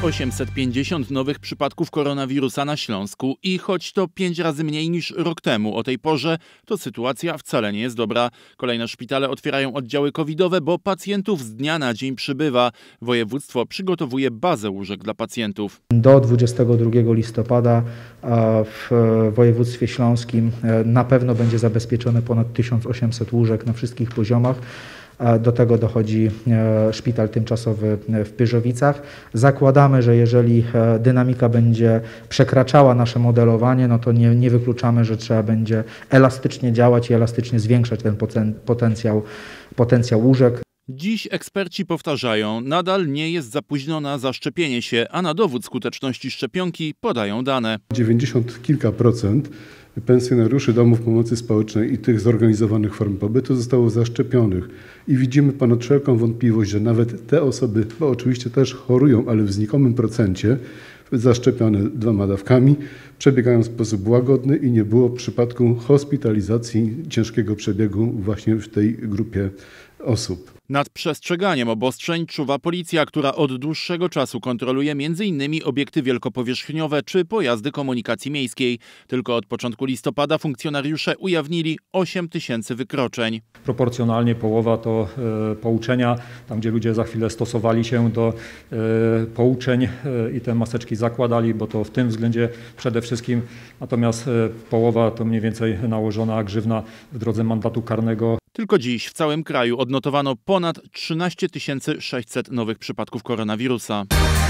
850 nowych przypadków koronawirusa na Śląsku i choć to 5 razy mniej niż rok temu o tej porze, to sytuacja wcale nie jest dobra. Kolejne szpitale otwierają oddziały covidowe, bo pacjentów z dnia na dzień przybywa. Województwo przygotowuje bazę łóżek dla pacjentów. Do 22 listopada w województwie śląskim na pewno będzie zabezpieczone ponad 1800 łóżek na wszystkich poziomach. Do tego dochodzi szpital tymczasowy w Pyrzowicach. Zakładamy, że jeżeli dynamika będzie przekraczała nasze modelowanie, no to nie wykluczamy, że trzeba będzie elastycznie działać i elastycznie zwiększać ten potencjał łóżek. Dziś eksperci powtarzają, nadal nie jest za późno na zaszczepienie się, a na dowód skuteczności szczepionki podają dane. 90 kilka procent pensjonariuszy domów pomocy społecznej i tych zorganizowanych form pobytu zostało zaszczepionych. I widzimy ponad wszelką wątpliwość, że nawet te osoby, bo oczywiście też chorują, ale w znikomym procencie, zaszczepione 2 dawkami, przebiegają w sposób łagodny i nie było przypadku hospitalizacji ciężkiego przebiegu właśnie w tej grupie osób. Nad przestrzeganiem obostrzeń czuwa policja, która od dłuższego czasu kontroluje m.in. obiekty wielkopowierzchniowe czy pojazdy komunikacji miejskiej. Tylko od początku listopada funkcjonariusze ujawnili 8 000 wykroczeń. Proporcjonalnie połowa to pouczenia, tam gdzie ludzie za chwilę stosowali się do pouczeń i te maseczki zakładali, bo to w tym względzie przede wszystkim. Natomiast połowa to mniej więcej nałożona grzywna w drodze mandatu karnego. Tylko dziś w całym kraju odnotowano ponad 13 600 nowych przypadków koronawirusa.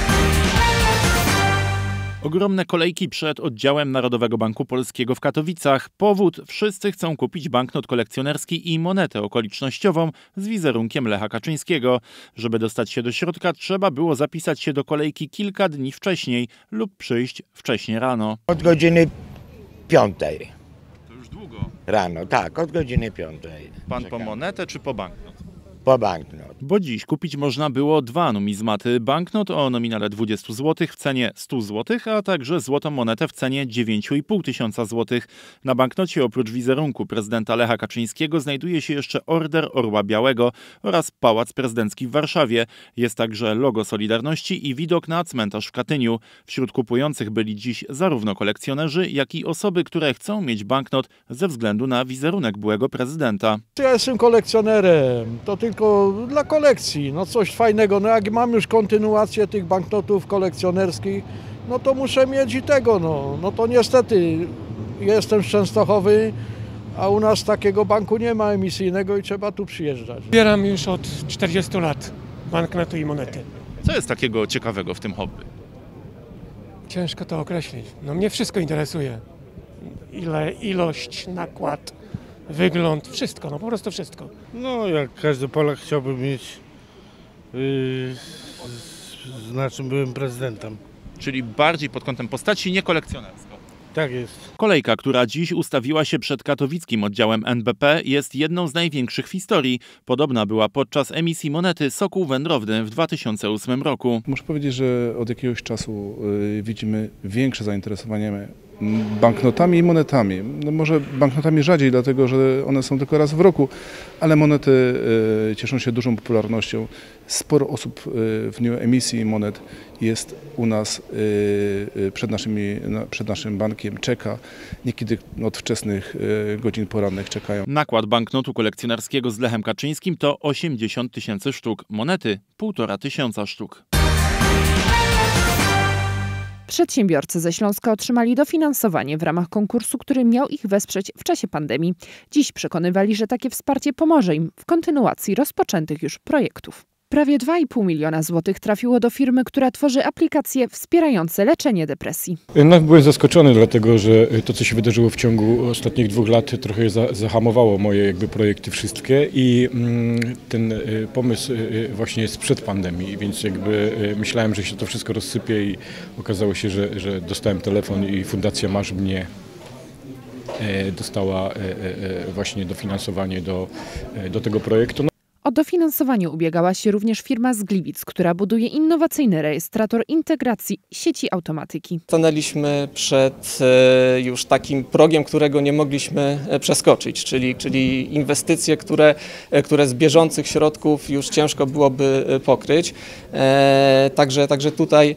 Ogromne kolejki przed oddziałem Narodowego Banku Polskiego w Katowicach. Powód: wszyscy chcą kupić banknot kolekcjonerski i monetę okolicznościową z wizerunkiem Lecha Kaczyńskiego. Żeby dostać się do środka, trzeba było zapisać się do kolejki kilka dni wcześniej lub przyjść wcześnie rano. Od godziny 5. To już długo. Rano, tak, od godziny 5. Pan po monetę czy po banknot? Po banknot. Bo dziś kupić można było 2 numizmaty. Banknot o nominale 20 zł w cenie 100 zł, a także złotą monetę w cenie 9,5 tysiąca złotych. Na banknocie oprócz wizerunku prezydenta Lecha Kaczyńskiego znajduje się jeszcze Order Orła Białego oraz Pałac Prezydencki w Warszawie. Jest także logo Solidarności i widok na cmentarz w Katyniu. Wśród kupujących byli dziś zarówno kolekcjonerzy, jak i osoby, które chcą mieć banknot ze względu na wizerunek byłego prezydenta. Ja jestem kolekcjonerem, to tylko dla kolekcji, no coś fajnego. No jak mam już kontynuację tych banknotów kolekcjonerskich, no to muszę mieć i tego, no to niestety jestem z Częstochowy, a u nas takiego banku nie ma emisyjnego i trzeba tu przyjeżdżać. Zbieram już od 40 lat banknoty i monety. Co jest takiego ciekawego w tym hobby? Ciężko to określić. No mnie wszystko interesuje. Ilość, nakład, wygląd, wszystko, no po prostu wszystko. No jak każdy Polak chciałbym mieć, na czym byłem prezydentem. Czyli bardziej pod kątem postaci, nie kolekcjonersko. Tak jest. Kolejka, która dziś ustawiła się przed katowickim oddziałem NBP, jest jedną z największych w historii. Podobna była podczas emisji monety Sokół Wędrowny w 2008 roku. Muszę powiedzieć, że od jakiegoś czasu widzimy większe zainteresowanie banknotami i monetami. No może banknotami rzadziej, dlatego że one są tylko raz w roku, ale monety cieszą się dużą popularnością. Sporo osób w dniu emisji monet jest u nas przed naszym bankiem, czeka. Niekiedy od wczesnych godzin porannych czekają. Nakład banknotu kolekcjonerskiego z Lechem Kaczyńskim to 80 000 sztuk, monety 1500 sztuk. Przedsiębiorcy ze Śląska otrzymali dofinansowanie w ramach konkursu, który miał ich wesprzeć w czasie pandemii. Dziś przekonywali, że takie wsparcie pomoże im w kontynuacji rozpoczętych już projektów. Prawie 2,5 miliona złotych trafiło do firmy, która tworzy aplikacje wspierające leczenie depresji. No, byłem zaskoczony, dlatego że to, co się wydarzyło w ciągu ostatnich 2 lat, trochę zahamowało moje projekty wszystkie i ten pomysł właśnie jest sprzed pandemii, więc myślałem, że się to wszystko rozsypie i okazało się, że dostałem telefon i Fundacja Masz Mnie dostała właśnie dofinansowanie do tego projektu. O dofinansowanie ubiegała się również firma z Gliwic, która buduje innowacyjny rejestrator integracji sieci automatyki. Stanęliśmy przed już takim progiem, którego nie mogliśmy przeskoczyć, czyli inwestycje, które z bieżących środków już ciężko byłoby pokryć. Także tutaj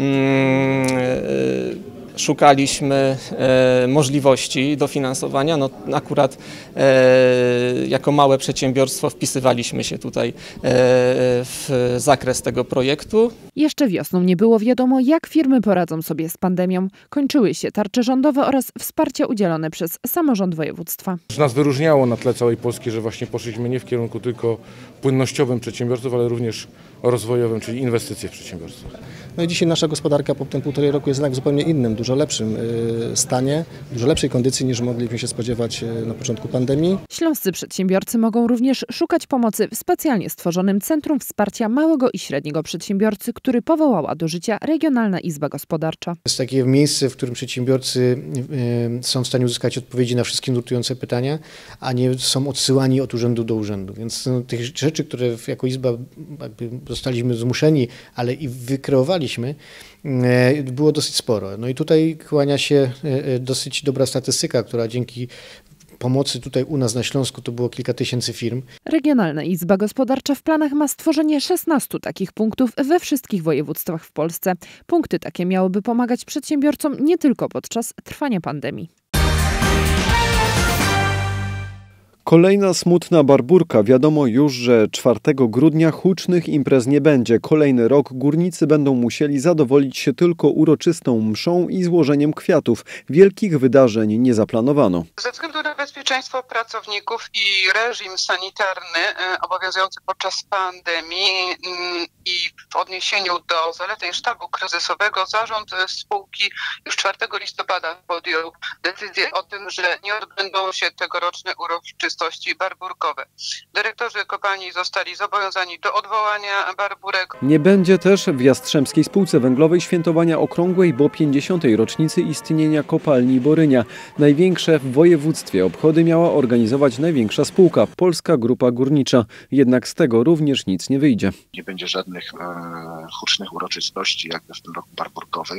szukaliśmy możliwości dofinansowania. No, akurat jako małe przedsiębiorstwo wpisywaliśmy się tutaj w zakres tego projektu. Jeszcze wiosną nie było wiadomo, jak firmy poradzą sobie z pandemią. Kończyły się tarcze rządowe oraz wsparcia udzielone przez samorząd województwa. Nas wyróżniało na tle całej Polski, że właśnie poszliśmy nie w kierunku tylko płynnościowym przedsiębiorców, ale również rozwojowym, czyli inwestycje w przedsiębiorstwo. No i dzisiaj nasza gospodarka po tym 1,5 roku jest jednak w zupełnie innym, dużo lepszym stanie, dużo lepszej kondycji niż mogliśmy się spodziewać na początku pandemii. Śląscy przedsiębiorcy mogą również szukać pomocy w specjalnie stworzonym Centrum Wsparcia Małego i Średniego Przedsiębiorcy, który powołała do życia Regionalna Izba Gospodarcza. To jest takie miejsce, w którym przedsiębiorcy są w stanie uzyskać odpowiedzi na wszystkie nurtujące pytania, a nie są odsyłani od urzędu do urzędu. Więc tych rzeczy, które jako Izba zostaliśmy zmuszeni, ale i wykreowaliśmy, było dosyć sporo. No i tutaj kłania się dosyć dobra statystyka, która dzięki pomocy tutaj u nas na Śląsku to było kilka tysięcy firm. Regionalna Izba Gospodarcza w planach ma stworzenie 16 takich punktów we wszystkich województwach w Polsce. Punkty takie miałyby pomagać przedsiębiorcom nie tylko podczas trwania pandemii. Kolejna smutna Barbórka. Wiadomo już, że 4 grudnia hucznych imprez nie będzie. Kolejny rok górnicy będą musieli zadowolić się tylko uroczystą mszą i złożeniem kwiatów. Wielkich wydarzeń nie zaplanowano. Ze względu na bezpieczeństwo pracowników i reżim sanitarny obowiązujący podczas pandemii i w odniesieniu do zaleceń sztabu kryzysowego zarząd spółki już 4 listopada podjął decyzję o tym, że nie odbędą się tegoroczne uroczystości barbórkowe. Dyrektorzy kopalni zostali zobowiązani do odwołania barbórek. Nie będzie też w Jastrzębskiej Spółce Węglowej świętowania okrągłej, bo 50. rocznicy istnienia kopalni Borynia. Największe w województwie obchody miała organizować największa spółka, Polska Grupa Górnicza. Jednak z tego również nic nie wyjdzie. Nie będzie żadnych hucznych uroczystości, jakby w tym roku barbórkowych.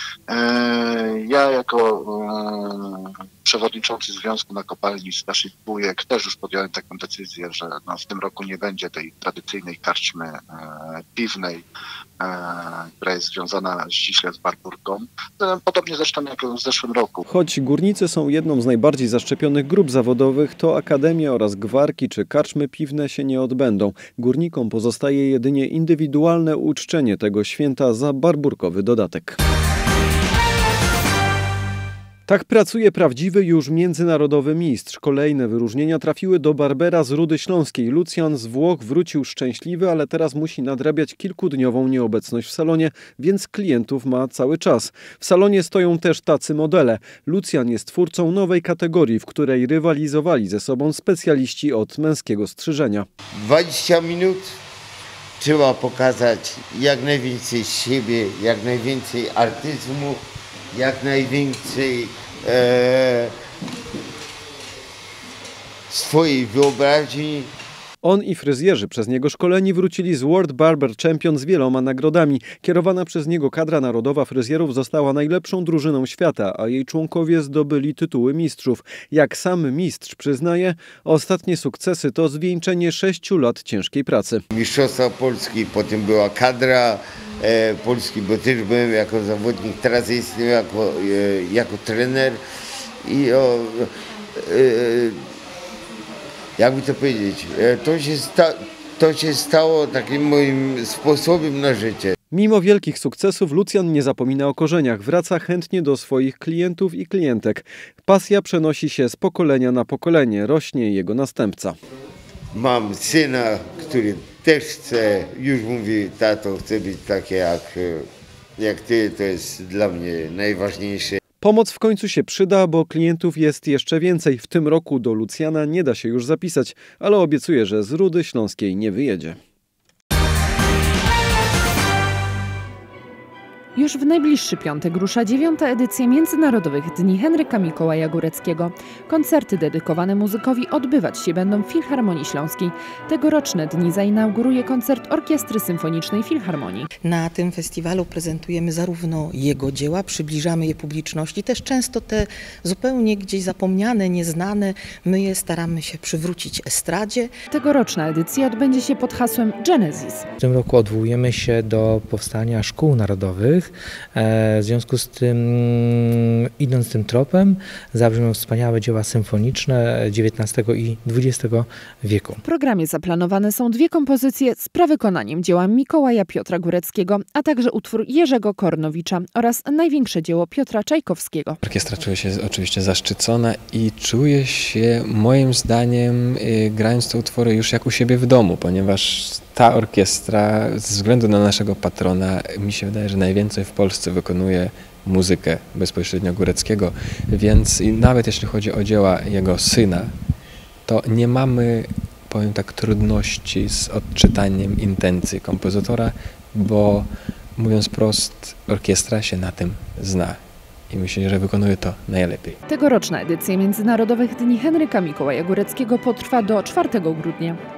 Ja jako przewodniczący Związku na Kopalni Starszych Bujek też już podjąłem taką decyzję, że w tym roku nie będzie tej tradycyjnej karczmy piwnej, która jest związana ściśle z barbórką. Podobnie zresztą jak w zeszłym roku. Choć górnicy są jedną z najbardziej zaszczepionych grup zawodowych, to akademie oraz gwarki czy karczmy piwne się nie odbędą. Górnikom pozostaje jedynie indywidualne uczczenie tego święta za barbórkowy dodatek. Tak pracuje prawdziwy już międzynarodowy mistrz. Kolejne wyróżnienia trafiły do barbera z Rudy Śląskiej. Lucjan z Włoch wrócił szczęśliwy, ale teraz musi nadrabiać kilkudniową nieobecność w salonie, więc klientów ma cały czas. W salonie stoją też tacy modele. Lucjan jest twórcą nowej kategorii, w której rywalizowali ze sobą specjaliści od męskiego strzyżenia. 20 minut trzeba pokazać jak najwięcej siebie, jak najwięcej artyzmu, jak najwięcej swojej wyobraźni. On i fryzjerzy przez niego szkoleni wrócili z World Barber Champion z wieloma nagrodami. Kierowana przez niego kadra narodowa fryzjerów została najlepszą drużyną świata, a jej członkowie zdobyli tytuły mistrzów. Jak sam mistrz przyznaje, ostatnie sukcesy to zwieńczenie 6 lat ciężkiej pracy. Mistrzostwa Polski, potem była kadra Polski, bo też byłem jako zawodnik, teraz jestem jako trener i jakby to powiedzieć, to się stało takim moim sposobem na życie. Mimo wielkich sukcesów Lucjan nie zapomina o korzeniach. Wraca chętnie do swoich klientów i klientek. Pasja przenosi się z pokolenia na pokolenie. Rośnie jego następca. Mam syna, który też chce, już mówi, tato, chcę być taki jak ty, to jest dla mnie najważniejsze. Pomoc w końcu się przyda, bo klientów jest jeszcze więcej. W tym roku do Lucjana nie da się już zapisać, ale obiecuje, że z Rudy Śląskiej nie wyjedzie. Już w najbliższy piątek rusza 9. edycja Międzynarodowych Dni Henryka Mikołaja Góreckiego. Koncerty dedykowane muzykowi odbywać się będą w Filharmonii Śląskiej. Tegoroczne dni zainauguruje koncert Orkiestry Symfonicznej Filharmonii. Na tym festiwalu prezentujemy zarówno jego dzieła, przybliżamy je publiczności, też często te zupełnie gdzieś zapomniane, nieznane, my je staramy się przywrócić estradzie. Tegoroczna edycja odbędzie się pod hasłem Genesis. W tym roku odwołujemy się do powstania szkół narodowych. W związku z tym, idąc tym tropem, zabrzmią wspaniałe dzieła symfoniczne XIX i XX wieku. W programie zaplanowane są 2 kompozycje z prawykonaniem dzieła Mikołaja Piotra Góreckiego, a także utwór Jerzego Kornowicza oraz największe dzieło Piotra Czajkowskiego. Orkiestra czuje się oczywiście zaszczycona i czuje się, moim zdaniem, grając te utwory już jak u siebie w domu, ponieważ ta orkiestra, ze względu na naszego patrona, mi się wydaje, że najwięcej w Polsce wykonuje muzykę bezpośrednio Góreckiego, więc nawet jeśli chodzi o dzieła jego syna, to nie mamy, powiem tak, trudności z odczytaniem intencji kompozytora, bo mówiąc prost, orkiestra się na tym zna i myślę, że wykonuje to najlepiej. Tegoroczna edycja Międzynarodowych Dni Henryka Mikołaja Góreckiego potrwa do 4 grudnia.